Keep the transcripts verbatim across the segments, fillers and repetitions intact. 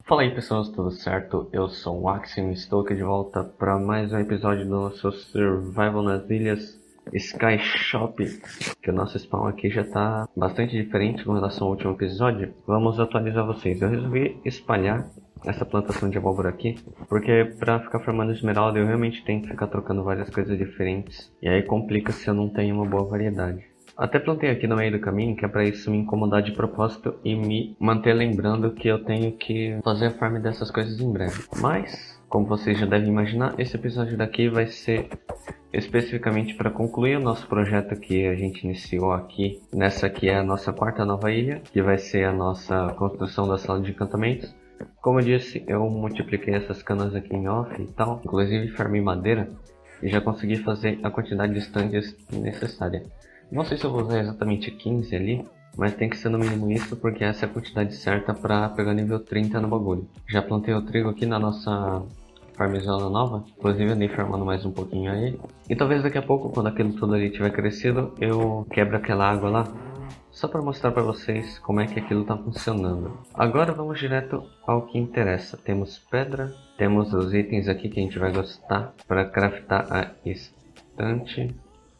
Fala aí pessoas, tudo certo? Eu sou o Axiom e estou aqui de volta para mais um episódio do nosso Survival nas Ilhas Sky Shop, que o nosso spawn aqui já está bastante diferente com relação ao último episódio. Vamos atualizar vocês. Eu resolvi espalhar essa plantação de abóbora aqui, porque para ficar formando esmeralda eu realmente tenho que ficar trocando várias coisas diferentes, e aí complica se eu não tenho uma boa variedade. Até plantei aqui no meio do caminho, que é para isso me incomodar de propósito e me manter lembrando que eu tenho que fazer a farm dessas coisas em breve. Mas, como vocês já devem imaginar, esse episódio daqui vai ser especificamente para concluir o nosso projeto que a gente iniciou aqui. Nessa aqui é a nossa quarta nova ilha, que vai ser a nossa construção da sala de encantamentos. Como eu disse, eu multipliquei essas canas aqui em off e tal, inclusive farmei madeira, e já consegui fazer a quantidade de stands necessária. Não sei se eu vou usar exatamente quinze ali, mas tem que ser no mínimo isso, porque essa é a quantidade certa para pegar nível trinta no bagulho. Já plantei o trigo aqui na nossa farmzona nova, inclusive eu andei farmando mais um pouquinho aí. E talvez daqui a pouco, quando aquilo tudo ali tiver crescido, eu quebro aquela água lá, só para mostrar para vocês como é que aquilo está funcionando. Agora vamos direto ao que interessa. Temos pedra, temos os itens aqui que a gente vai gostar para craftar a estante.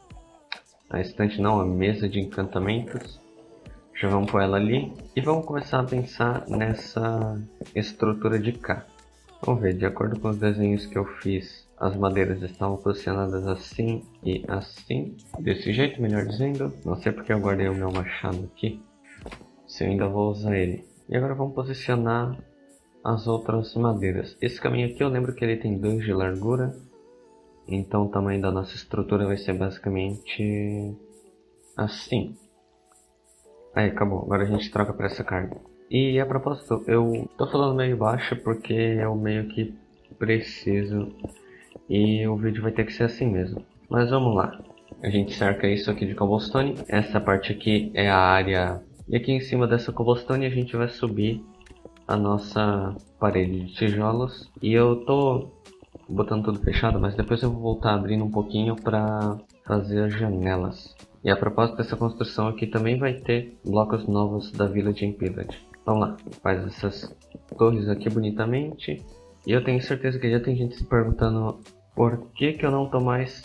A estante não, a mesa de encantamentos. Já vamos pôr ela ali. E vamos começar a pensar nessa estrutura de cá. Vamos ver, de acordo com os desenhos que eu fiz, as madeiras estavam posicionadas assim e assim. Desse jeito, melhor dizendo. Não sei porque eu guardei o meu machado aqui, se eu ainda vou usar ele. E agora vamos posicionar as outras madeiras. Esse caminho aqui eu lembro que ele tem dois de largura. Então o tamanho da nossa estrutura vai ser basicamente assim. Aí, acabou. Agora a gente troca para essa carga. E a propósito, eu tô falando meio baixo porque eu meio que preciso. E o vídeo vai ter que ser assim mesmo. Mas vamos lá. A gente cerca isso aqui de cobblestone. Essa parte aqui é a área. E aqui em cima dessa cobblestone a gente vai subir a nossa parede de tijolos. E eu tô botando tudo fechado, mas depois eu vou voltar abrindo um pouquinho para fazer as janelas. E a propósito dessa construção aqui também vai ter blocos novos da Village Impeded. Vamos lá, faz essas torres aqui bonitamente. E eu tenho certeza que já tem gente se perguntando por que que eu não tô mais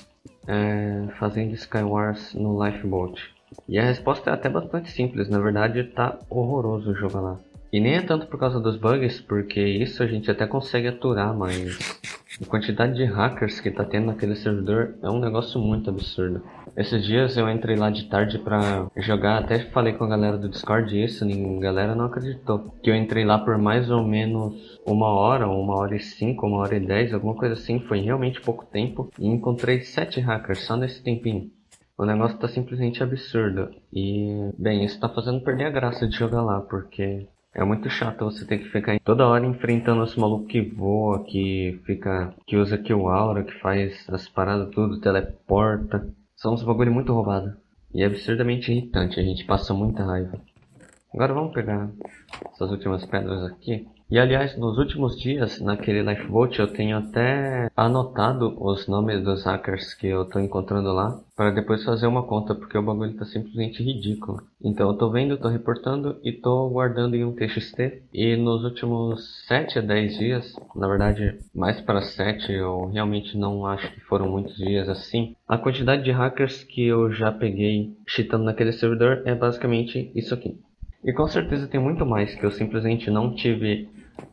é, fazendo Skywars no Lifeboat. E a resposta é até bastante simples, na verdade tá horroroso o jogo lá. E nem é tanto por causa dos bugs, porque isso a gente até consegue aturar, mas a quantidade de hackers que tá tendo naquele servidor é um negócio muito absurdo. Esses dias eu entrei lá de tarde pra jogar, até falei com a galera do Discord isso, a galera não acreditou. Que eu entrei lá por mais ou menos uma hora, uma hora e cinco, uma hora e dez, alguma coisa assim, foi realmente pouco tempo. E encontrei sete hackers só nesse tempinho. O negócio tá simplesmente absurdo. E, bem, isso tá fazendo perder a graça de jogar lá, porque é muito chato você ter que ficar toda hora enfrentando esse maluco que voa, que fica, que usa kill aura, que faz as paradas tudo, teleporta. São uns bagulho muito roubado. E é absurdamente irritante, a gente passa muita raiva. Agora vamos pegar essas últimas pedras aqui. E aliás, nos últimos dias, naquele Lifeboat, eu tenho até anotado os nomes dos hackers que eu tô encontrando lá, para depois fazer uma conta, porque o bagulho tá simplesmente ridículo. Então eu tô vendo, tô reportando e tô guardando em um T X T. E nos últimos sete a dez dias, na verdade mais para sete, eu realmente não acho que foram muitos dias assim, a quantidade de hackers que eu já peguei cheatando naquele servidor é basicamente isso aqui. E com certeza tem muito mais que eu simplesmente não tive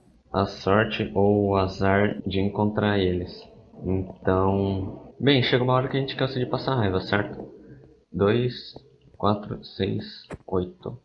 a sorte ou o azar de encontrar eles. Então, bem, chega uma hora que a gente cansa de passar raiva, certo? dois, quatro, seis, oito.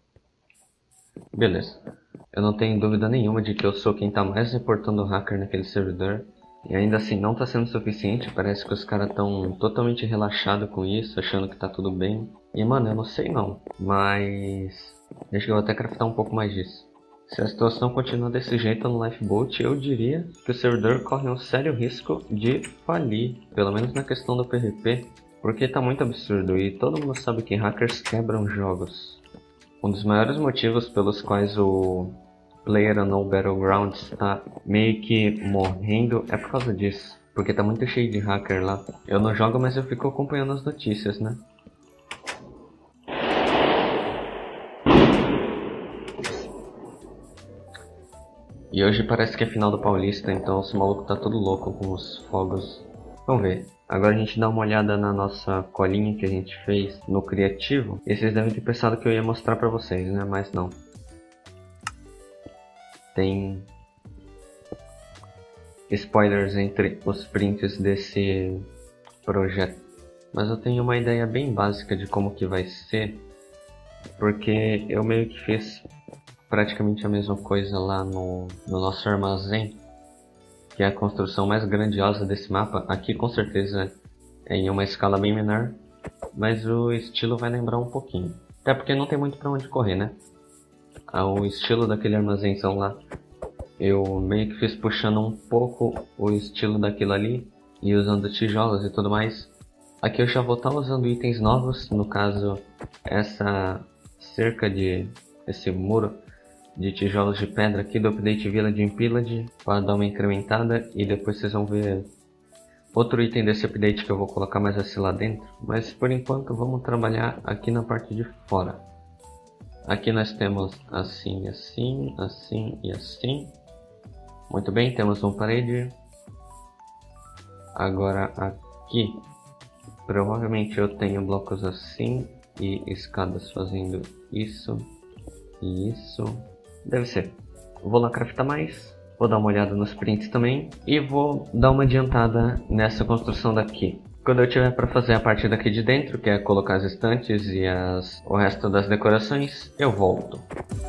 Beleza. Eu não tenho dúvida nenhuma de que eu sou quem tá mais reportando hacker naquele servidor. E ainda assim não tá sendo suficiente, parece que os caras tão totalmente relaxados com isso, achando que tá tudo bem. E mano, eu não sei não, mas deixa que eu vou até craftar um pouco mais disso. Se a situação continuar desse jeito no Lifeboat, eu diria que o servidor corre um sério risco de falir, pelo menos na questão do P V P, porque tá muito absurdo e todo mundo sabe que hackers quebram jogos. Um dos maiores motivos pelos quais o PlayerUnknown Battlegrounds tá meio que morrendo é por causa disso, porque tá muito cheio de hacker lá. Eu não jogo, mas eu fico acompanhando as notícias, né? E hoje parece que é final do Paulista, então os malucos tá tudo louco com os fogos. Vamos ver. Agora a gente dá uma olhada na nossa colinha que a gente fez no criativo. E vocês devem ter pensado que eu ia mostrar pra vocês, né? Mas não. Tem spoilers entre os prints desse projeto. Mas eu tenho uma ideia bem básica de como que vai ser. Porque eu meio que fiz praticamente a mesma coisa lá no, no nosso armazém, que é a construção mais grandiosa desse mapa. Aqui com certeza é em uma escala bem menor, mas o estilo vai lembrar um pouquinho. Até porque não tem muito pra onde correr, né? O estilo daquele armazémzão lá, eu meio que fiz puxando um pouco o estilo daquilo ali e usando tijolos e tudo mais. Aqui eu já vou estar usando itens novos, no caso essa cerca de esse muro de tijolos de pedra aqui do Update Village in Pillage para dar uma incrementada, e depois vocês vão ver outro item desse update que eu vou colocar mais assim lá dentro. Mas por enquanto vamos trabalhar aqui na parte de fora. Aqui nós temos assim, assim, assim e assim. Muito bem, temos uma parede. Agora aqui provavelmente eu tenho blocos assim e escadas fazendo isso e isso. Deve ser. Vou lá craftar mais, vou dar uma olhada nos prints também e vou dar uma adiantada nessa construção daqui. Quando eu tiver para fazer a parte daqui de dentro, que é colocar as estantes e as, o resto das decorações, eu volto.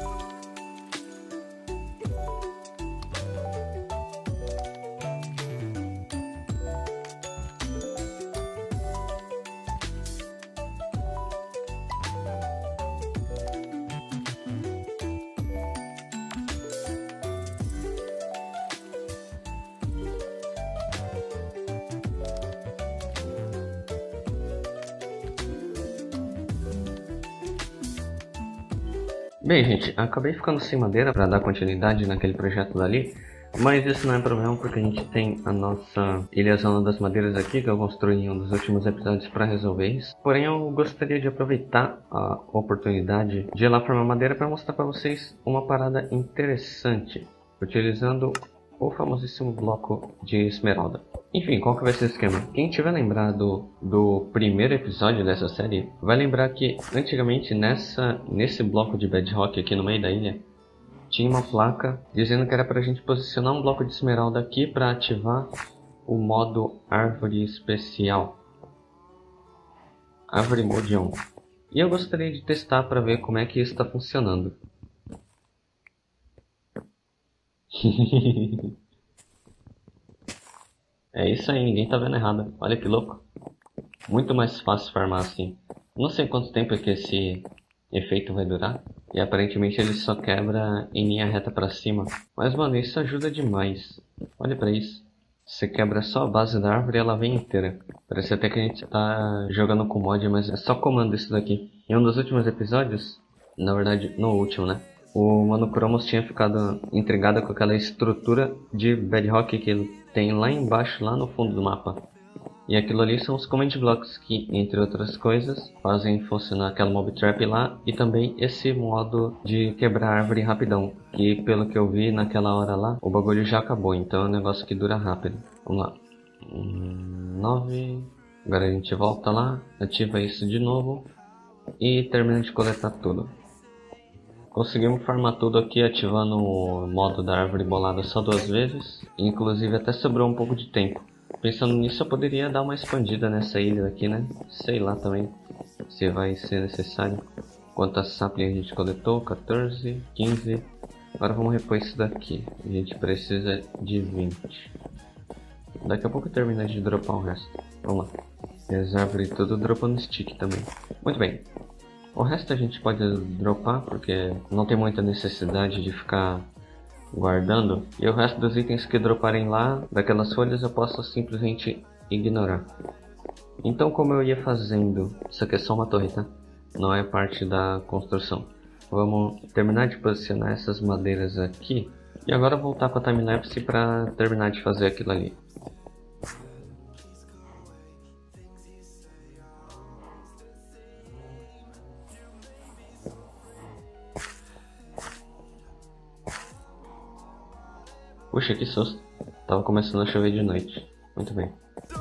Bem, gente, acabei ficando sem madeira para dar continuidade naquele projeto dali, mas isso não é problema porque a gente tem a nossa ilhazona das madeiras aqui que eu construí em um dos últimos episódios para resolver isso. Porém, eu gostaria de aproveitar a oportunidade de ir lá formar madeira para mostrar para vocês uma parada interessante, utilizando o famosíssimo bloco de esmeralda. Enfim, qual que vai ser o esquema? Quem tiver lembrado do primeiro episódio dessa série, vai lembrar que antigamente nessa, nesse bloco de bedrock aqui no meio da ilha, tinha uma placa dizendo que era pra gente posicionar um bloco de esmeralda aqui para ativar o modo árvore especial. Árvore Mode on. E eu gostaria de testar para ver como é que isso está funcionando. É isso aí, ninguém tá vendo errado. Olha que louco. Muito mais fácil farmar assim. Não sei quanto tempo é que esse efeito vai durar. E aparentemente ele só quebra em linha reta pra cima. Mas mano, isso ajuda demais. Olha pra isso. Você quebra só a base da árvore e ela vem inteira. Parece até que a gente tá jogando com mod, mas é só comando isso daqui. Em um dos últimos episódios, na verdade no último, né? O Mano Cromos tinha ficado intrigado com aquela estrutura de bedrock que ele tem lá embaixo, lá no fundo do mapa. E aquilo ali são os command blocks que, entre outras coisas, fazem funcionar aquela mob trap lá, e também esse modo de quebrar árvore rapidão, que pelo que eu vi naquela hora lá, o bagulho já acabou, então é um negócio que dura rápido. Vamos lá. nove. Agora a gente volta lá, ativa isso de novo e termina de coletar tudo. Conseguimos farmar tudo aqui ativando o modo da árvore bolada só duas vezes. Inclusive até sobrou um pouco de tempo. Pensando nisso, eu poderia dar uma expandida nessa ilha aqui, né? Sei lá também se vai ser necessário. Quantas saplings a gente coletou? quatorze, quinze. Agora vamos repor isso daqui. A gente precisa de vinte. Daqui a pouco termina de dropar o resto. Vamos lá. E as árvores tudo dropando stick também. Muito bem. O resto a gente pode dropar porque não tem muita necessidade de ficar guardando. E o resto dos itens que droparem lá, daquelas folhas, eu posso simplesmente ignorar. Então, como eu ia fazendo... Isso aqui é só uma torre, tá? Não é parte da construção. Vamos terminar de posicionar essas madeiras aqui. E agora voltar com a timelapse para terminar de fazer aquilo ali. Puxa, que susto. Tava começando a chover de noite. Muito bem.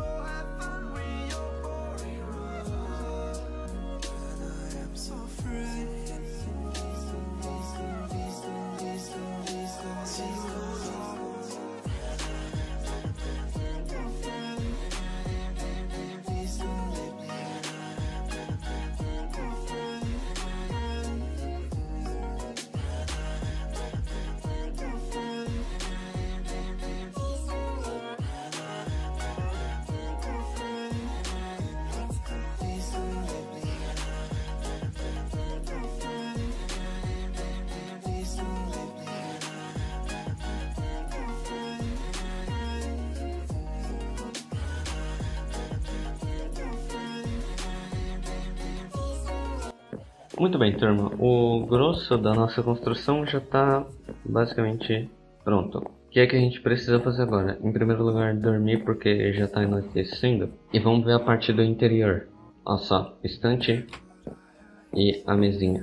Muito bem, turma. O grosso da nossa construção já está basicamente pronto. O que é que a gente precisa fazer agora? Em primeiro lugar, dormir porque já está anoitecendo. E vamos ver a parte do interior. Olha só, estante e a mesinha.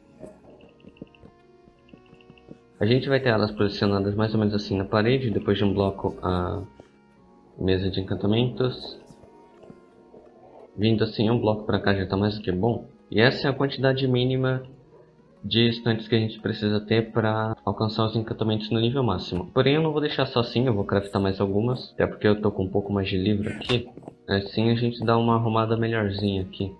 A gente vai ter elas posicionadas mais ou menos assim na parede. Depois de um bloco, a mesa de encantamentos. Vindo assim um bloco para cá já está mais do que bom. E essa é a quantidade mínima de estantes que a gente precisa ter para alcançar os encantamentos no nível máximo. Porém eu não vou deixar só assim, eu vou craftar mais algumas. Até porque eu tô com um pouco mais de livro aqui. Assim a gente dá uma arrumada melhorzinha aqui.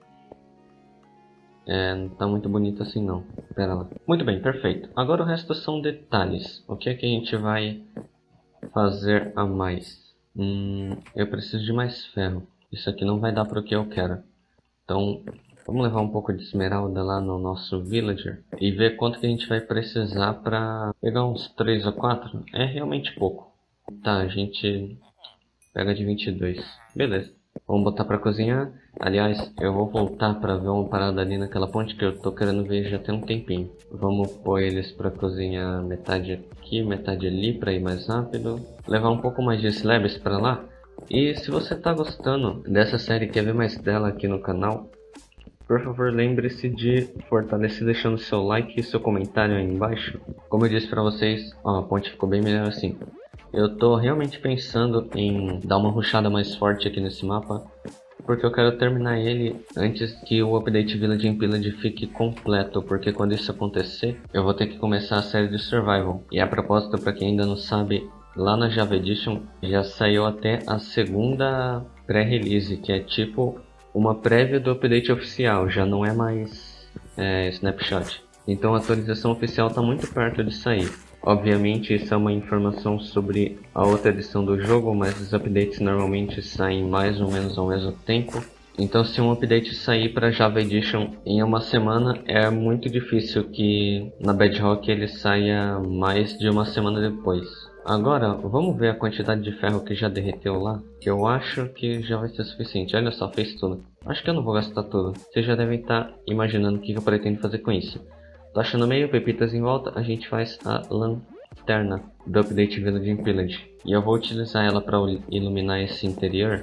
É, não tá muito bonito assim não. Pera lá. Muito bem, perfeito. Agora o resto são detalhes. O que é que a gente vai fazer a mais? Hum, eu preciso de mais ferro. Isso aqui não vai dar para o que eu quero. Então vamos levar um pouco de esmeralda lá no nosso villager e ver quanto que a gente vai precisar para pegar uns três ou quatro. É realmente pouco. Tá, a gente pega de vinte e dois. Beleza. Vamos botar para cozinhar. Aliás, eu vou voltar para ver uma parada ali naquela ponte que eu tô querendo ver já tem um tempinho. Vamos pôr eles para cozinhar metade aqui, metade ali para ir mais rápido. Levar um pouco mais de slabs para lá. E se você tá gostando dessa série e quer ver mais dela aqui no canal, por favor, lembre-se de fortalecer deixando seu like e seu comentário aí embaixo. Como eu disse pra vocês, ó, a ponte ficou bem melhor assim. Eu tô realmente pensando em dar uma rushada mais forte aqui nesse mapa, porque eu quero terminar ele antes que o update Village in Pillage fique completo, porque quando isso acontecer, eu vou ter que começar a série de Survival. E a propósito, pra quem ainda não sabe, lá na Java Edition já saiu até a segunda pré-release, que é tipo uma prévia do update oficial, já não é mais é, snapshot. Então a atualização oficial está muito perto de sair. Obviamente isso é uma informação sobre a outra edição do jogo, mas os updates normalmente saem mais ou menos ao mesmo tempo. Então se um update sair para Java Edition em uma semana, é muito difícil que na Bedrock ele saia mais de uma semana depois. Agora, vamos ver a quantidade de ferro que já derreteu lá, que eu acho que já vai ser suficiente. Olha só, fez tudo. Acho que eu não vou gastar tudo. Vocês já devem estar imaginando o que eu pretendo fazer com isso. Tocha no meio, pepitas em volta, a gente faz a lanterna do update Village in Pillage. E eu vou utilizar ela para iluminar esse interior.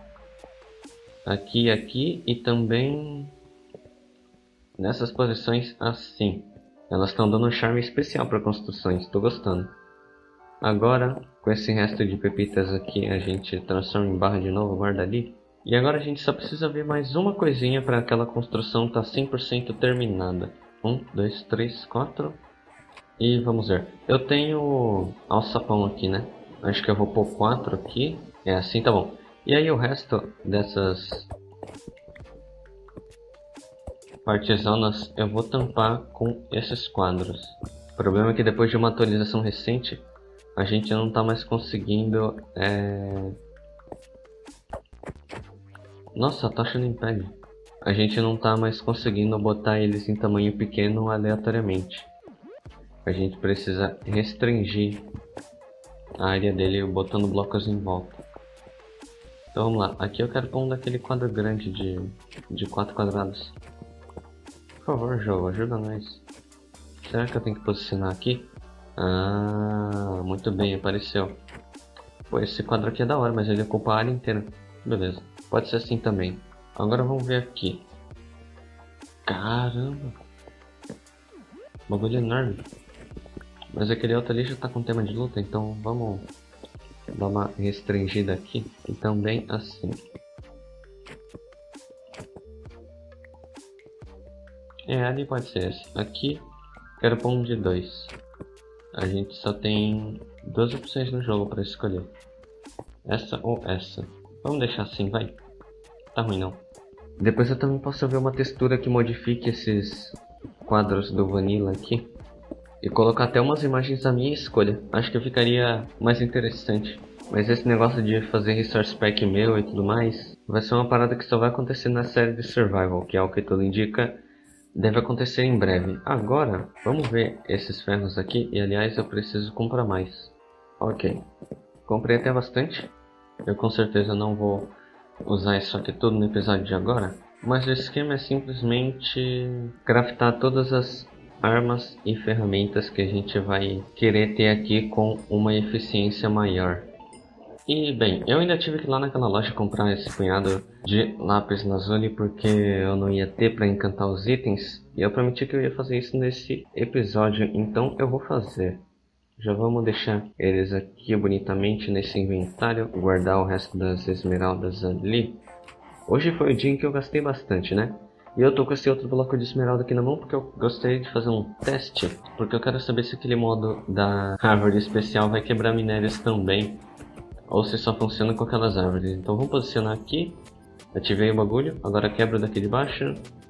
Aqui, aqui e também nessas posições assim. Elas estão dando um charme especial para construções, estou gostando. Agora, com esse resto de pepitas aqui, a gente transforma em barra de novo, guarda ali. E agora a gente só precisa ver mais uma coisinha para aquela construção estar tá cem por cento terminada. um, dois, três, quatro. E vamos ver. Eu tenho alçapão aqui, né? Acho que eu vou pôr quatro aqui. É assim, tá bom. E aí o resto dessas partesonas eu vou tampar com esses quadros. O problema é que depois de uma atualização recente, a gente não está mais conseguindo... É... Nossa, a tocha não impede. A gente não está mais conseguindo botar eles em tamanho pequeno aleatoriamente. A gente precisa restringir a área dele botando blocos em volta. Então vamos lá. Aqui eu quero pôr um daquele quadro grande de, de quatro quadrados. Por favor, jogo, ajuda nós. Será que eu tenho que posicionar aqui? Ah, muito bem, apareceu. Pô, esse quadro aqui é da hora, mas ele ocupa a área inteira. Beleza, pode ser assim também. Agora vamos ver aqui. Caramba! Bagulho enorme. Mas aquele outro ali já tá com tema de luta, então vamos dar uma restringida aqui. E também assim. É, ali pode ser esse. Aqui, quero pôr um de dois. A gente só tem duas opções no jogo para escolher. Essa ou essa. Vamos deixar assim, vai. Tá ruim não. Depois eu também posso ver uma textura que modifique esses quadros do Vanilla aqui. E colocar até umas imagens da minha escolha. Acho que ficaria mais interessante. Mas esse negócio de fazer resource pack meu e tudo mais, vai ser uma parada que só vai acontecer na série de Survival, que é o que tudo indica. Deve acontecer em breve. Agora, vamos ver esses ferros aqui. E aliás, eu preciso comprar mais. Ok. Comprei até bastante. Eu com certeza não vou usar isso aqui tudo no episódio de agora. Mas o esquema é simplesmente craftar todas as armas e ferramentas que a gente vai querer ter aqui com uma eficiência maior. E bem, eu ainda tive que ir lá naquela loja comprar esse punhado de lápis lazuli porque eu não ia ter para encantar os itens. E eu prometi que eu ia fazer isso nesse episódio, então eu vou fazer. Já vamos deixar eles aqui bonitamente nesse inventário, guardar o resto das esmeraldas ali. Hoje foi o dia em que eu gastei bastante, né? E eu tô com esse outro bloco de esmeralda aqui na mão porque eu gostaria de fazer um teste. Porque eu quero saber se aquele modo da árvore especial vai quebrar minérios também. Ou se só funciona com aquelas árvores. Então vamos posicionar aqui. Ativei o bagulho. Agora quebro daqui de baixo.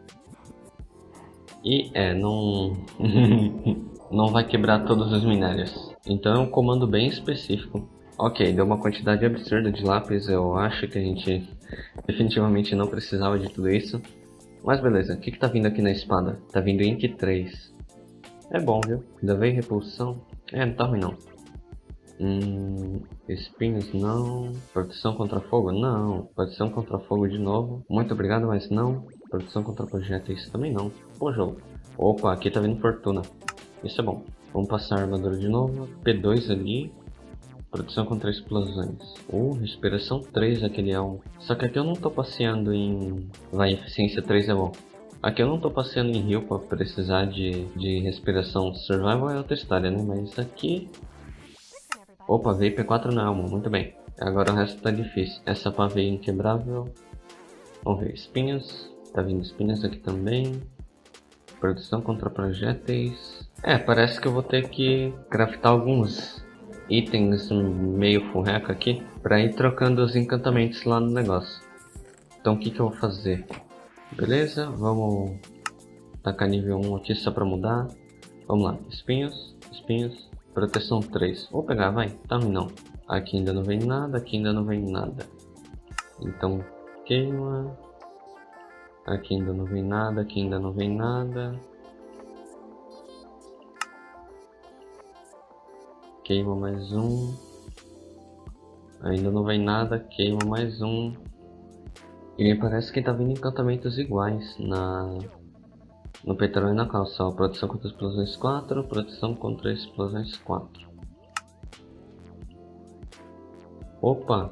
E é, não... não vai quebrar todos os minérios. Então é um comando bem específico. Ok, deu uma quantidade absurda de lápis. Eu acho que a gente definitivamente não precisava de tudo isso. Mas beleza, o que que tá vindo aqui na espada? Tá vindo Ink três. É bom, viu? Ainda veio repulsão. É, não tá ruim não. Hum, espinhos não. Proteção contra fogo? Não. Proteção contra fogo de novo. Muito obrigado, mas não. Proteção contra projéteis também não. Bom jogo. Opa, aqui tá vindo fortuna. Isso é bom. Vamos passar a armadura de novo. P dois ali. Proteção contra explosões. Uh, respiração três aquele é um. Só que aqui eu não tô passeando em... Vai, eficiência três é bom. Aqui eu não tô passeando em rio pra precisar de, de respiração. Survival é outra história, né? Mas aqui... Opa, veio P quatro na alma, muito bem. Agora o resto tá difícil. Essa pá veio inquebrável. Vamos ver, espinhos. Tá vindo espinhos aqui também. Proteção contra projéteis. É, parece que eu vou ter que craftar alguns itens meio furreca aqui pra ir trocando os encantamentos lá no negócio. Então o que que eu vou fazer? Beleza, vamos tacar nível um aqui só pra mudar. Vamos lá, espinhos, espinhos. Proteção três. Vou pegar, vai. Tá ruim não. Aqui ainda não vem nada, aqui ainda não vem nada. Então, queima. Aqui ainda não vem nada, aqui ainda não vem nada. Queima mais um. Ainda não vem nada, queima mais um. E me parece que tá vindo encantamentos iguais na... no petróleo e na calça. Ó, proteção contra explosões quatro, proteção contra explosões quatro. Opa!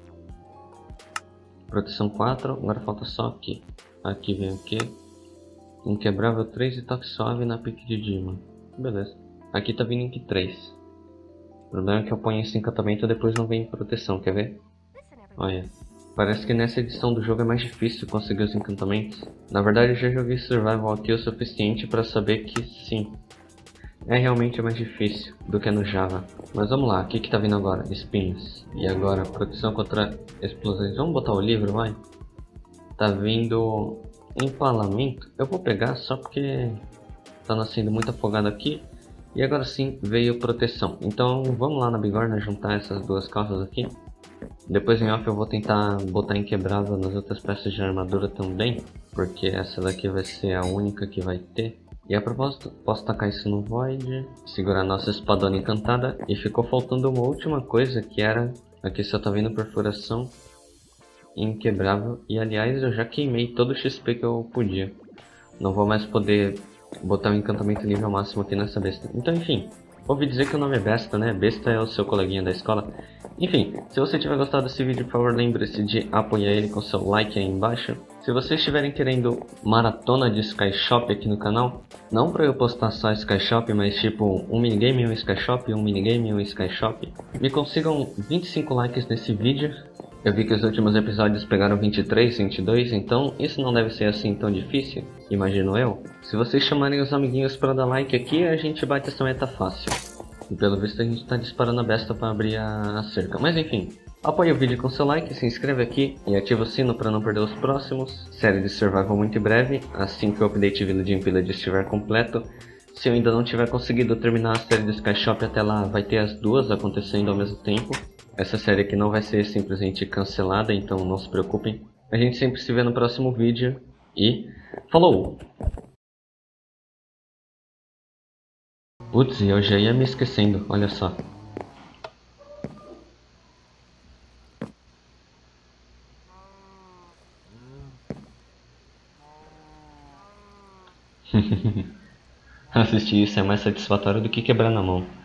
Proteção quatro, agora falta só aqui. Aqui vem o que? Inquebrável três e toque suave na pique de Dima. Beleza. Aqui tá vindo Ink três. O problema é que eu ponho esse encantamento e depois não vem proteção, quer ver? Olha. Parece que nessa edição do jogo é mais difícil conseguir os encantamentos. Na verdade eu já joguei Survival aqui o suficiente para saber que sim. É realmente mais difícil do que no Java. Mas vamos lá, o que que tá vindo agora? Espinhos. E agora, proteção contra explosões. Vamos botar o livro, vai? Tá vindo empalamento. Eu vou pegar só porque tá nascendo muito afogado aqui. E agora sim veio proteção. Então vamos lá na bigorna juntar essas duas calças aqui. Depois em off eu vou tentar botar inquebrável nas outras peças de armadura também. Porque essa daqui vai ser a única que vai ter. E a propósito, posso tacar isso no Void, segurar nossa espadona encantada. E ficou faltando uma última coisa que era... Aqui só tá vendo perfuração inquebrável. E aliás eu já queimei todo o X P que eu podia. Não vou mais poder botar o encantamento nível máximo aqui nessa besta. Então enfim, ouvi dizer que o nome é Besta, né? Besta é o seu coleguinha da escola. Enfim, se você tiver gostado desse vídeo, por favor, lembre-se de apoiar ele com seu like aí embaixo. Se vocês estiverem querendo maratona de Skyshop aqui no canal, não para eu postar só Skyshop, mas tipo um minigame e um Skyshop, um minigame e um Skyshop, me consigam vinte e cinco likes nesse vídeo. Eu vi que os últimos episódios pegaram vinte e três, vinte e dois, então isso não deve ser assim tão difícil, imagino eu. Se vocês chamarem os amiguinhos para dar like aqui, a gente bate essa meta fácil. E pelo visto a gente tá disparando a besta para abrir a, a cerca. Mas enfim, apoie o vídeo com seu like, se inscreve aqui e ativa o sino para não perder os próximos. Série de Survival muito em breve, assim que o update Village in Village estiver completo. Se eu ainda não tiver conseguido terminar a série do Skyshop até lá, vai ter as duas acontecendo ao mesmo tempo. Essa série aqui não vai ser simplesmente cancelada, então não se preocupem. A gente sempre se vê no próximo vídeo e falou! Putz, eu já ia me esquecendo, olha só. Assistir isso é mais satisfatório do que quebrar na mão.